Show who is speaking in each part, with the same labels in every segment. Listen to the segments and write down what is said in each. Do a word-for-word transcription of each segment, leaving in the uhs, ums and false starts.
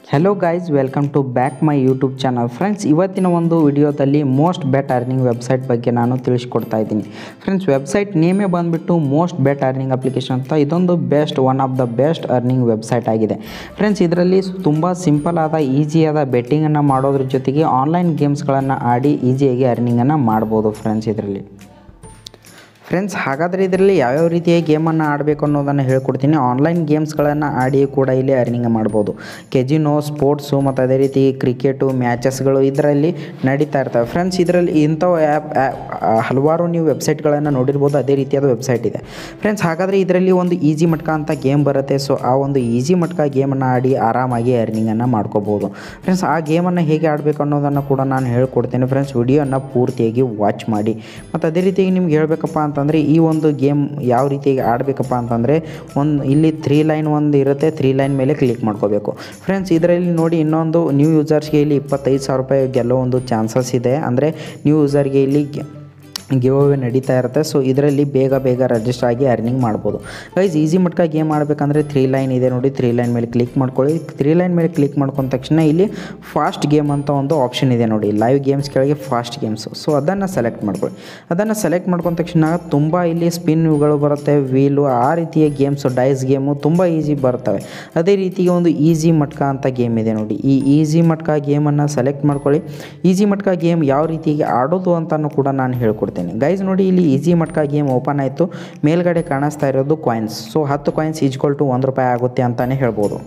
Speaker 1: Hello guys, welcome to back my YouTube channel. Friends, ಇವತ್ತಿನ ಒಂದು ವಿಡಿಯೋದಲ್ಲಿ ಮೋಸ್ಟ್ ಬೆಟ್ ಅರ್ನಿಂಗ್ ವೆಬ್ಸೈಟ್ ಬಗ್ಗೆ ನಾನು ತಿಳಿಸ್ಕೊಡ್ತಾ ಇದ್ದೀನಿ. ಫ್ರೆಂಡ್ಸ್, ವೆಬ್ಸೈಟ್ ನೇಮೇ ಬಂದುಬಿಟ್ಟು ಮೋಸ್ಟ್ ಬೆಟ್ ಅರ್ನಿಂಗ್ ಅಪ್ಲಿಕೇಶನ್ ಅಂತ. ಇದೊಂದು best one of the best earning website ಆಗಿದೆ. ಫ್ರೆಂಡ್ಸ್, ಇದರಲ್ಲಿ ತುಂಬ ಸಿಂಪಲ್ ಆದ ಈಸಿಯಾದ ಬೆಟ್ಟಿಂಗನ್ನು ಮಾಡೋದ್ರ ಜೊತೆಗೆ ಆನ್ಲೈನ್ ಗೇಮ್ಸ್ಗಳನ್ನು ಆಡಿ ಈಸಿಯಾಗಿ ಅರ್ನಿಂಗನ್ನು ಮಾಡ್ಬೋದು. ಫ್ರೆಂಡ್ಸ್ ಇದರಲ್ಲಿ ಫ್ರೆಂಡ್ಸ್ ಹಾಗಾದರೆ ಇದರಲ್ಲಿ ಯಾವ್ಯಾವ ರೀತಿಯ ಗೇಮನ್ನು ಆಡಬೇಕು ಅನ್ನೋದನ್ನು ಹೇಳ್ಕೊಡ್ತೀನಿ. ಆನ್ಲೈನ್ ಗೇಮ್ಸ್ಗಳನ್ನು ಆಡಿ ಕೂಡ ಇಲ್ಲಿ ಅರ್ನಿಂಗ್ ಮಾಡ್ಬೋದು. ಕೆಜಿನೋ, ಸ್ಪೋರ್ಟ್ಸು ಮತ್ತು ಅದೇ ರೀತಿ ಕ್ರಿಕೆಟು ಮ್ಯಾಚಸ್ಗಳು ಇದರಲ್ಲಿ ನಡೀತಾ ಇರ್ತವೆ. ಫ್ರೆಂಡ್ಸ್, ಇದರಲ್ಲಿ ಇಂಥವು ಆ್ಯಪ್ ಹಲವಾರು ನೀವು ವೆಬ್ಸೈಟ್ಗಳನ್ನು ನೋಡಿರ್ಬೋದು. ಅದೇ ರೀತಿಯಾದ ವೆಬ್ಸೈಟ್ ಇದೆ. ಫ್ರೆಂಡ್ಸ್, ಹಾಗಾದರೆ ಇದರಲ್ಲಿ ಒಂದು ಈಜಿ ಮಟ್ಕ ಅಂತ ಗೇಮ್ ಬರುತ್ತೆ. ಸೊ ಆ ಒಂದು ಈಜಿ ಮಟ್ಕ ಗೇಮನ್ನು ಆಡಿ ಆರಾಮಾಗಿ ಅರ್ನಿಂಗನ್ನು ಮಾಡ್ಕೋಬೋದು. ಫ್ರೆಂಡ್ಸ್, ಆ ಗೇಮನ್ನು ಹೇಗೆ ಆಡಬೇಕು ಅನ್ನೋದನ್ನು ಕೂಡ ನಾನು ಹೇಳ್ಕೊಡ್ತೇನೆ. ಫ್ರೆಂಡ್ಸ್, ವಿಡಿಯೋನ ಪೂರ್ತಿಯಾಗಿ ವಾಚ್ ಮಾಡಿ. ಮತ್ತು ಅದೇ ರೀತಿಯಾಗಿ ನಿಮ್ಗೆ ಹೇಳಬೇಕಪ್ಪ ಅಂತ ಅಂತಂದರೆ ಈ ಒಂದು ಗೇಮ್ ಯಾವ ರೀತಿಯಾಗಿ ಆಡಬೇಕಪ್ಪ ಅಂತಂದರೆ ಒಂದು ಇಲ್ಲಿ ತ್ರೀ ಲೈನ್ ಒಂದು ಇರುತ್ತೆ. ತ್ರೀ ಲೈನ್ ಮೇಲೆ ಕ್ಲಿಕ್ ಮಾಡ್ಕೋಬೇಕು. ಫ್ರೆಂಡ್ಸ್, ಇದರಲ್ಲಿ ನೋಡಿ ಇನ್ನೊಂದು ನ್ಯೂ ಯೂಸರ್ಸ್ಗೆ ಇಲ್ಲಿ ಇಪ್ಪತ್ತೈದು ಸಾವಿರ ರೂಪಾಯಿ ಗೆಲ್ಲೋ ಒಂದು ಚಾನ್ಸಸ್ ಇದೆ. ಅಂದರೆ ನ್ಯೂ ಯೂಸರ್ಗೆ ಇಲ್ಲಿ ಗಿವ್ ಅವೇ ನಡೀತಾ ಇರುತ್ತೆ. ಸೊ ಇದರಲ್ಲಿ ಬೇಗ ಬೇಗ ರಿಜಿಸ್ಟರ್ ಆಗಿ ಅರ್ನಿಂಗ್ ಮಾಡ್ಬೋದು. ಗೈಸ್, ಈಸಿ ಮಟ್ಕ ಗೇಮ್ ಆಡಬೇಕಂದ್ರೆ ತ್ರೀ ಲೈನ್ ಇದೆ ನೋಡಿ. ತ್ರೀ ಲೈನ್ ಮೇಲೆ ಕ್ಲಿಕ್ ಮಾಡ್ಕೊಳ್ಳಿ. ತ್ರೀ ಲೈನ್ ಮೇಲೆ ಕ್ಲಿಕ್ ಮಾಡ್ಕೊಂಡ ತಕ್ಷಣ ಇಲ್ಲಿ ಫಾಸ್ಟ್ ಗೇಮ್ ಅಂತ ಒಂದು ಆಪ್ಷನ್ ಇದೆ ನೋಡಿ. ಲೈವ್ ಗೇಮ್ಸ್ ಕೆಳಗೆ ಫಾಸ್ಟ್ ಗೇಮ್ಸು. ಸೊ ಅದನ್ನು ಸೆಲೆಕ್ಟ್ ಮಾಡ್ಕೊಳ್ಳಿ. ಅದನ್ನು ಸೆಲೆಕ್ಟ್ ಮಾಡ್ಕೊಂಡ ತಕ್ಷಣ ತುಂಬ ಇಲ್ಲಿ ಸ್ಪಿನ್ಗಳು ಬರುತ್ತೆ, ವೀಲು, ಆ ರೀತಿಯ ಗೇಮ್ಸು, ಡೈಸ್ ಗೇಮು ತುಂಬ ಈಸಿ ಬರ್ತವೆ. ಅದೇ ರೀತಿ ಒಂದು ಈಸಿ ಮಟ್ಕ ಅಂತ ಗೇಮ್ ಇದೆ ನೋಡಿ. ಈ ಈಸಿ ಮಟ್ಕ ಗೇಮನ್ನು ಸೆಲೆಕ್ಟ್ ಮಾಡ್ಕೊಳ್ಳಿ. ಈಸಿ ಮಟ್ಕ ಗೇಮ್ ಯಾವ ರೀತಿಯಾಗಿ ಆಡೋದು ಅಂತಲೂ ಕೂಡ ನಾನು ಹೇಳ್ಕೊಡ್ತೀನಿ. ಗೈಸ್ ನೋಡಿ, ಇಲ್ಲಿ ಈಸಿ ಮಟ್ಕ ಗೇಮ್ ಓಪನ್ ಆಯಿತು. ಮೇಲ್ಗಡೆ ಕಾಣಿಸ್ತಾ ಇರೋದು ಕಾಯಿನ್ಸ್. ಸೊ ಹತ್ತು ಕಾಯಿನ್ಸ್ ಈಜ್ಕೊಲ್ ಟು ಒಂದು ರೂಪಾಯಿ ಆಗುತ್ತೆ ಅಂತಲೇ ಹೇಳ್ಬೋದು.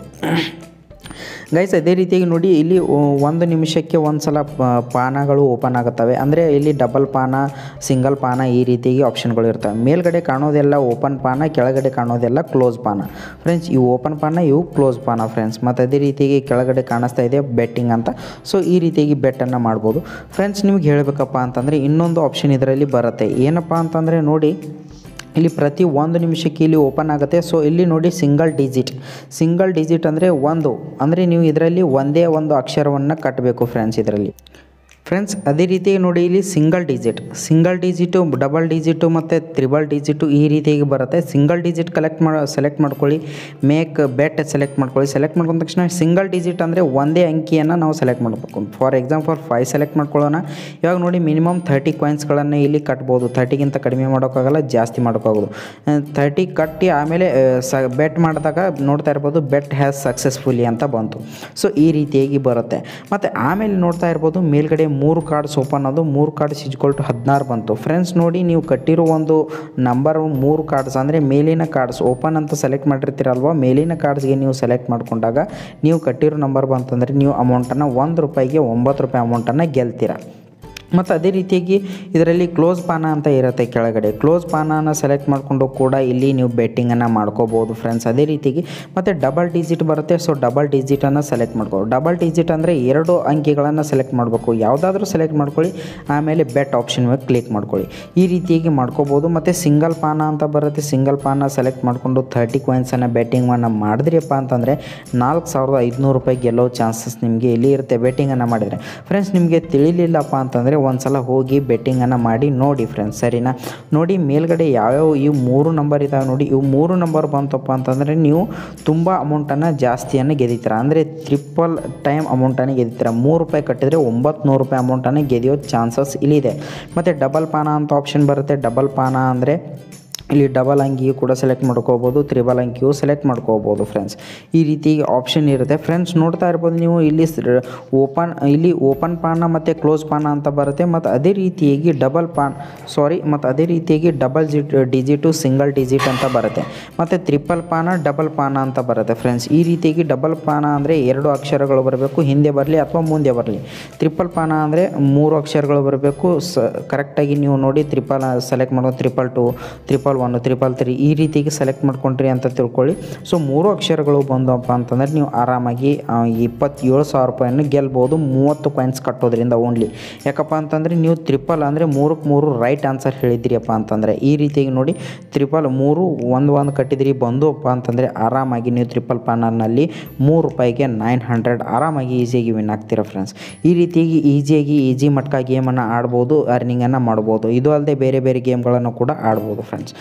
Speaker 1: ಗೈಸ್, ಅದೇ ರೀತಿಯಾಗಿ ನೋಡಿ, ಇಲ್ಲಿ ಒಂದು ನಿಮಿಷಕ್ಕೆ ಒಂದು ಸಲ ಪಾನಗಳು ಓಪನ್ ಆಗುತ್ತವೆ. ಅಂದರೆ ಇಲ್ಲಿ ಡಬಲ್ ಪಾನ, ಸಿಂಗಲ್ ಪಾನ ಈ ರೀತಿಯಾಗಿ ಆಪ್ಷನ್ಗಳು ಇರ್ತವೆ. ಮೇಲ್ಗಡೆ ಕಾಣೋದೆಲ್ಲ ಓಪನ್ ಪಾನ, ಕೆಳಗಡೆ ಕಾಣೋದೆಲ್ಲ ಕ್ಲೋಸ್ ಪಾನ. ಫ್ರೆಂಡ್ಸ್, ಇವು ಓಪನ್ ಪಾನ, ಇವು ಕ್ಲೋಸ್ ಪಾನ. ಫ್ರೆಂಡ್ಸ್, ಮತ್ತು ಅದೇ ರೀತಿಯಾಗಿ ಕೆಳಗಡೆ ಕಾಣಿಸ್ತಾ ಇದೆ ಬೆಟ್ಟಿಂಗ್ ಅಂತ. ಸೊ ಈ ರೀತಿಯಾಗಿ ಬೆಟ್ಟನ್ನು ಮಾಡ್ಬೋದು. ಫ್ರೆಂಡ್ಸ್, ನಿಮ್ಗೆ ಹೇಳಬೇಕಪ್ಪ ಅಂತಂದರೆ ಇನ್ನೊಂದು ಆಪ್ಷನ್ ಇದರಲ್ಲಿ ಬರುತ್ತೆ. ಏನಪ್ಪ ಅಂತಂದರೆ ನೋಡಿ, ಇಲ್ಲಿ ಪ್ರತಿ ಒಂದು ನಿಮಿಷಕ್ಕೆ ಇಲ್ಲಿ ಓಪನ್ ಆಗುತ್ತೆ. ಸೊ ಇಲ್ಲಿ ನೋಡಿ ಸಿಂಗಲ್ ಡಿಜಿಟ್. ಸಿಂಗಲ್ ಡಿಜಿಟ್ ಅಂದರೆ ಒಂದು, ಅಂದರೆ ನೀವು ಇದರಲ್ಲಿ ಒಂದೇ ಒಂದು ಅಕ್ಷರವನ್ನು ಕಟ್ಟಬೇಕು. ಫ್ರೆಂಡ್ಸ್, ಇದರಲ್ಲಿ ಫ್ರೆಂಡ್ಸ್ ಅದೇ ರೀತಿ ನೋಡಿ, ಇಲ್ಲಿ single digit, single digit, double digit ಮತ್ತು ತ್ರಿಬಲ್ ಡಿಜಿಟು ಈ ರೀತಿಯಾಗಿ ಬರುತ್ತೆ. ಸಿಂಗಲ್ ಡಿಜಿಟ್ ಕಲೆಕ್ಟ್ ಮಾಡಿ ಸೆಲೆಕ್ಟ್ ಮಾಡ್ಕೊಳ್ಳಿ. ಮೇಕ್ ಬೆಟ್ ಸೆಲೆಕ್ಟ್ ಮಾಡ್ಕೊಳ್ಳಿ. ಸೆಲೆಕ್ಟ್ ಮಾಡ್ಕೊಂಡ ತಕ್ಷಣ ಸಿಂಗಲ್ ಡಿಜಿಟ್ ಅಂದರೆ ಒಂದೇ ಅಂಕಿಯನ್ನು ನಾವು ಸೆಲೆಕ್ಟ್ ಮಾಡಬೇಕು. ಫಾರ್ ಎಕ್ಸಾಂಪಲ್ ಫೈವ್ ಸೆಲೆಕ್ಟ್ ಮಾಡ್ಕೊಳ್ಳೋಣ. ಇವಾಗ ನೋಡಿ, ಮಿನಿಮಮ್ ಥರ್ಟಿ ಕಾಯಿನ್ಸ್ಗಳನ್ನು ಇಲ್ಲಿ ಕಟ್ಬೋದು. ಥರ್ಟಿಗಿಂತ ಕಡಿಮೆ ಮಾಡೋಕ್ಕಾಗಲ್ಲ, ಜಾಸ್ತಿ ಮಾಡೋಕ್ಕಾಗೋದು. ಥರ್ಟಿ ಕಟ್ಟಿ ಆಮೇಲೆ ಸ ಬೆಟ್ ಮಾಡಿದಾಗ ನೋಡ್ತಾ ಇರ್ಬೋದು, ಬೆಟ್ ಹ್ಯಾಸ್ ಸಕ್ಸಸ್ಫುಲಿ ಅಂತ ಬಂತು. ಸೊ ಈ ರೀತಿಯಾಗಿ ಬರುತ್ತೆ. ಮತ್ತು ಆಮೇಲೆ ನೋಡ್ತಾ ಇರ್ಬೋದು, ಮೇಲ್ಗಡೆ ಮೂರು ಕಾರ್ಡ್ಸ್ ಓಪನ್ ಅದು. ಮೂರು ಕಾರ್ಡ್ಸ್ ಈಜ್ಕೊಲ್ ಟು ಹದಿನಾರು ಬಂತು. ಫ್ರೆಂಡ್ಸ್ ನೋಡಿ, ನೀವು ಕಟ್ಟಿರೋ ಒಂದು ನಂಬರ್ ಮೂರು ಕಾರ್ಡ್ಸ್ ಅಂದರೆ ಮೇಲಿನ ಕಾರ್ಡ್ಸ್ ಓಪನ್ ಅಂತ ಸೆಲೆಕ್ಟ್ ಮಾಡಿರ್ತೀರಲ್ವ, ಮೇಲಿನ ಕಾರ್ಡ್ಸ್ಗೆ ನೀವು ಸೆಲೆಕ್ಟ್ ಮಾಡ್ಕೊಂಡಾಗ ನೀವು ಕಟ್ಟಿರೋ ನಂಬರ್ ಬಂತಂದರೆ ನೀವು ಅಮೌಂಟನ್ನು ಒಂದು ರೂಪಾಯಿಗೆ ಒಂಬತ್ತು ರೂಪಾಯಿ ಅಮೌಂಟನ್ನು ಗೆಲ್ತೀರ. ಮತ್ತು ಅದೇ ರೀತಿಯಾಗಿ ಇದರಲ್ಲಿ ಕ್ಲೋಸ್ ಪಾನ ಅಂತ ಇರುತ್ತೆ ಕೆಳಗಡೆ. ಕ್ಲೋಸ್ ಪಾನನ ಸೆಲೆಕ್ಟ್ ಮಾಡಿಕೊಂಡು ಕೂಡ ಇಲ್ಲಿ ನೀವು ಬೆಟ್ಟಿಂಗನ್ನು ಮಾಡ್ಕೋಬೋದು. ಫ್ರೆಂಡ್ಸ್, ಅದೇ ರೀತಿಯಾಗಿ ಮತ್ತು ಡಬಲ್ ಡಿಜಿಟ್ ಬರುತ್ತೆ. ಸೊ ಡಬಲ್ ಡಿಜಿಟನ್ನು ಸೆಲೆಕ್ಟ್ ಮಾಡ್ಕೋ. ಡಬಲ್ ಡಿಜಿಟ್ ಅಂದರೆ ಎರಡು ಅಂಕಿಗಳನ್ನು ಸೆಲೆಕ್ಟ್ ಮಾಡಬೇಕು. ಯಾವುದಾದ್ರೂ ಸೆಲೆಕ್ಟ್ ಮಾಡ್ಕೊಳ್ಳಿ, ಆಮೇಲೆ ಬೆಟ್ ಆಪ್ಷನ್ ಮೇಲೆ ಕ್ಲಿಕ್ ಮಾಡ್ಕೊಳ್ಳಿ. ಈ ರೀತಿಯಾಗಿ ಮಾಡ್ಕೋಬೋದು. ಮತ್ತು ಸಿಂಗಲ್ ಪಾನ ಅಂತ ಬರುತ್ತೆ. ಸಿಂಗಲ್ ಪಾನ ಸೆಲೆಕ್ಟ್ ಮಾಡಿಕೊಂಡು ಥರ್ಟಿ ಕಾಯಿನ್ಸನ್ನು ಬೆಟ್ಟಿಂಗನ್ನು ಮಾಡಿದ್ರಿಯಪ್ಪ ಅಂತಂದರೆ ನಾಲ್ಕು ಸಾವಿರದ ಐದುನೂರು ರೂಪಾಯಿ ಗೆಲ್ಲೋ ಚಾನ್ಸಸ್ ನಿಮಗೆ ಇಲ್ಲಿ ಇರುತ್ತೆ ಬೆಟ್ಟಿಂಗನ್ನು ಮಾಡಿದರೆ. ಫ್ರೆಂಡ್ಸ್, ನಿಮಗೆ ತಿಳಿಲಿಲ್ಲಪ್ಪ ಅಂತಂದರೆ ಒಂದು ಸಲ ಹೋಗಿ ಬೆಟ್ಟಿಂಗನ್ನು ಮಾಡಿ ನೋಡಿ. ಫ್ರೆಂಡ್ಸ್, ಸರಿನಾ? ನೋಡಿ, ಮೇಲ್ಗಡೆ ಯಾವ್ಯಾವ ಇವು ಮೂರು ನಂಬರ್ ಇದ್ದಾವೆ ನೋಡಿ. ಇವು ಮೂರು ನಂಬರ್ ಬಂತಪ್ಪ ಅಂತಂದರೆ ನೀವು ತುಂಬ ಅಮೌಂಟನ್ನು ಜಾಸ್ತಿಯನ್ನು ಗೆದ್ದೀರ. ಅಂದರೆ ಟ್ರಿಪಲ್ ಟೈಮ್ ಅಮೌಂಟನ್ನು ಗೆದ್ದೀರ. ಮೂರು ರೂಪಾಯಿ ಕಟ್ಟಿದರೆ ಒಂಬತ್ತು ನೂರು ರೂಪಾಯಿ ಅಮೌಂಟನ್ನು ಗೆದಿಯೋ ಚಾನ್ಸಸ್ ಇಲ್ಲಿದೆ. ಮತ್ತು ಡಬಲ್ ಪಾನ ಅಂತ ಆಪ್ಷನ್ ಬರುತ್ತೆ. ಡಬಲ್ ಪಾನ ಅಂದರೆ ಇಲ್ಲಿ ಡಬಲ್ ಅಂಕಿಯು ಕೂಡ ಸೆಲೆಕ್ಟ್ ಮಾಡ್ಕೋಬೋದು, ತ್ರಿಬಲ್ ಅಂಕಿಯು ಸೆಲೆಕ್ಟ್ ಮಾಡ್ಕೋಬೋದು. ಫ್ರೆಂಡ್ಸ್, ಈ ರೀತಿ ಆಪ್ಷನ್ ಇರುತ್ತೆ. ಫ್ರೆಂಡ್ಸ್, ನೋಡ್ತಾ ಇರ್ಬೋದು ನೀವು, ಇಲ್ಲಿ ಓಪನ್ ಇಲ್ಲಿ ಓಪನ್ ಪಾನ ಮತ್ತು ಕ್ಲೋಸ್ ಪಾನ ಅಂತ ಬರುತ್ತೆ. ಮತ್ತು ಅದೇ ರೀತಿಯಾಗಿ ಡಬಲ್ ಪಾನ್ ಸಾರಿ ಮತ್ತು ಅದೇ ರೀತಿಯಾಗಿ double digit digit, single digit ಅಂತ ಬರುತ್ತೆ. ಮತ್ತು ತ್ರಿಪಲ್ ಪಾನ, ಡಬಲ್ ಪಾನ ಅಂತ ಬರುತ್ತೆ. ಫ್ರೆಂಡ್ಸ್, ಈ ರೀತಿಯಾಗಿ ಡಬಲ್ ಪಾನ ಅಂದರೆ ಎರಡು ಅಕ್ಷರಗಳು ಬರಬೇಕು, ಹಿಂದೆ ಬರಲಿ ಅಥವಾ ಮುಂದೆ ಬರಲಿ. ತ್ರಿಪಲ್ ಪಾನ ಅಂದರೆ ಮೂರು ಅಕ್ಷರಗಳು ಬರಬೇಕು. ಸ ಕರೆಕ್ಟಾಗಿ ನೀವು ನೋಡಿ ತ್ರಿಪಲ್ ಸೆಲೆಕ್ಟ್ ಮಾಡೋ. Triple two, triple one, triple three ಈ ರೀತಿಗೆ ಸೆಲೆಕ್ಟ್ ಮಾಡ್ಕೊಂಡ್ರಿ ಅಂತ ತಿಳ್ಕೊಳ್ಳಿ. ಸೊ ಮೂರು ಅಕ್ಷರಗಳು ಬಂದಪ್ಪ ಅಂತಂದರೆ ನೀವು ಆರಾಮಾಗಿ ಇಪ್ಪತ್ತೇಳು ಸಾವಿರ ರೂಪಾಯಿಯನ್ನು ಗೆಲ್ಬೋದು ಮೂವತ್ತು ಕಾಯಿನ್ಸ್ ಕಟ್ಟೋದ್ರಿಂದ ಓನ್ಲಿ. ಯಾಕಪ್ಪ ಅಂತಂದರೆ ನೀವು ತ್ರಿಪಲ್ ಅಂದರೆ ಮೂರಕ್ಕೆ ಮೂರು ರೈಟ್ ಆನ್ಸರ್ ಹೇಳಿದ್ರಿಯಪ್ಪ ಅಂತಂದರೆ ಈ ರೀತಿಯಾಗಿ ನೋಡಿ, ತ್ರಿಪಲ್ ಮೂರು ಒಂದು ಒಂದು ಕಟ್ಟಿದ್ರಿ ಬಂದುಪ್ಪ ಅಂತಂದರೆ ಆರಾಮಾಗಿ ನೀವು ತ್ರಿಪಲ್ ಪಾನಲ್ಲಿ ಮೂರು ರೂಪಾಯಿಗೆ ನೈನ್ ಹಂಡ್ರೆಡ್ ಆರಾಮಾಗಿ ಈಸಿಯಾಗಿ ವಿನ್ ಆಗ್ತೀರ. ಫ್ರೆಂಡ್ಸ್, ಈ ರೀತಿಯಾಗಿ ಈಸಿಯಾಗಿ ಈಜಿ ಮಟ್ಕ ಗೇಮನ್ನು ಆಡ್ಬೋದು, ಅರ್ನಿಂಗನ್ನು ಮಾಡ್ಬೋದು. ಇದು ಅಲ್ಲದೆ ಬೇರೆ ಬೇರೆ ಗೇಮ್ಗಳನ್ನು ಕೂಡ ಆಡ್ಬೋದು. ಫ್ರೆಂಡ್ಸ್,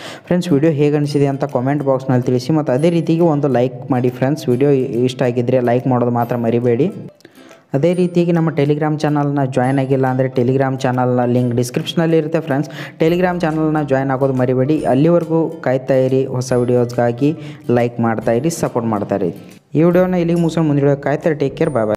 Speaker 1: ಫ್ರೆಂಡ್ಸ್ ವಿಡಿಯೋ ಹೇಗೆ ಅನಿಸಿದೆ ಅಂತ ಕಾಮೆಂಟ್ ಬಾಕ್ಸ್ನಲ್ಲಿ ತಿಳಿಸಿ ಮತ್ತು ಅದೇ ರೀತಿಗೆ ಒಂದು ಲೈಕ್ ಮಾಡಿ ಫ್ರೆಂಡ್ಸ್. ವಿಡಿಯೋ ಇಷ್ಟ ಆಗಿದ್ದರೆ ಲೈಕ್ ಮಾಡೋದು ಮಾತ್ರ ಮರಿಬೇಡಿ. ಅದೇ ರೀತಿಯಾಗಿ ನಮ್ಮ ಟೆಲಿಗ್ರಾಮ್ ಚಾನಲ್ನ ಜಾಯ್ನ್ ಆಗಿಲ್ಲ ಅಂದರೆ ಟೆಲಿಗ್ರಾಮ್ ಚಾನಲ್ನ ಲಿಂಕ್ ಡಿಸ್ಕ್ರಿಪ್ಷನಲ್ಲಿ ಇರುತ್ತೆ ಫ್ರೆಂಡ್ಸ್. ಟೆಲಿಗ್ರಾಮ್ ಚಾನಲ್ನ ಜಾಯ್ನ್ ಆಗೋದು ಮರಿಬೇಡಿ. ಅಲ್ಲಿವರೆಗೂ ಕಾಯ್ತಾ ಇರಿ ಹೊಸ ವಿಡಿಯೋಸ್ಗಾಗಿ. ಲೈಕ್ ಮಾಡ್ತಾ ಇರಿ, ಸಪೋರ್ಟ್ ಮಾಡ್ತಾ ಇರಿ. ಈ ವಿಡಿಯೋನ ಇಲ್ಲಿಗೆ ಮುಗಿಸೋಣ. ಮುಂದೆ ಕಾಯ್ತಾರೆ. ಟೇಕ್ ಕೇರ್, ಬಾಯ್ ಬಾಯ್.